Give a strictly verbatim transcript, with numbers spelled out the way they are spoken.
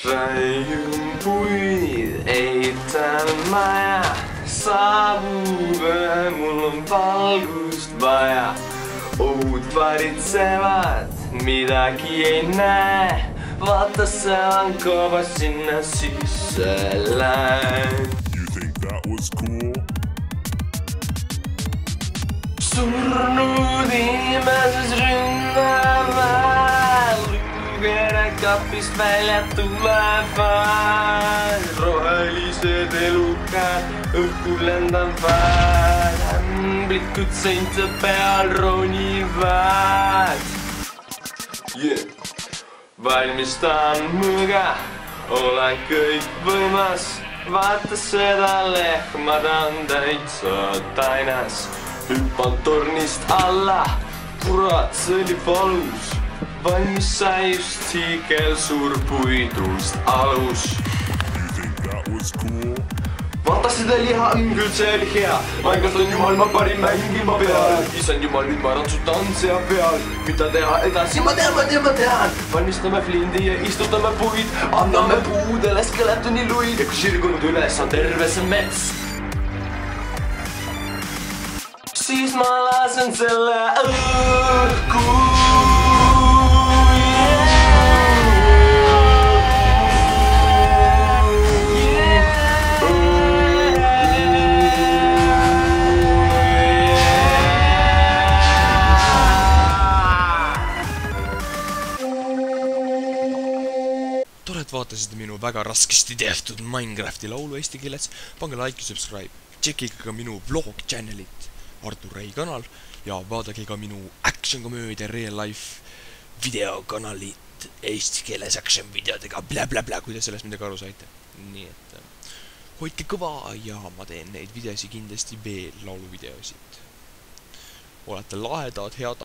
Raiun puid eitän mä ja savuve, mul on valgust vaja. Ohut varitsevat, midagi ei näe. Vaata selan kova sinna sisällään. You think that was cool? Surnud inimeses ründavad, lugeda kapist välja tulevad. Rohelised elukad õhku lendavad, ämblikud seinte peal ronivad. Yeah. Valmistan mõõga, olen kõik võimas. Vaata seda lehma, ta on täitsa tainas. Hüppan tornist alla, kurat, see oli valus. Valmis sai just hiigelsuur puidust alus. You think that was cool? Vaata seda liha, küll see oli hea. Minecraft on ju maailma parim mäng ilma peal. Isand jumal, nüüd ma ratsutan sea peal. Mida teha edasi, ma tean, ma tean, ma tean. Valmistame flindi ja istutame puid. Anname puudele skeletoni luid. Ja kui sirgunud üles on terve see mets, siis ma lasen selle õhku. Tore, et vaatasite minu väga raskesti tehtud Minecrafti laulu eesti keeles. Pange like ja subscribe. Tšekkige ka minu vlog channelit Artur Rei kanal ja vaadake ka minu action komöödia real life videokanalit eesti keeles action videodega blä blä blä, kuidas sellest midagi aru saite. Nii et hoidke kõva ja ma teen neid videosi kindlasti veel lauluvideosid. Olete lahedad, head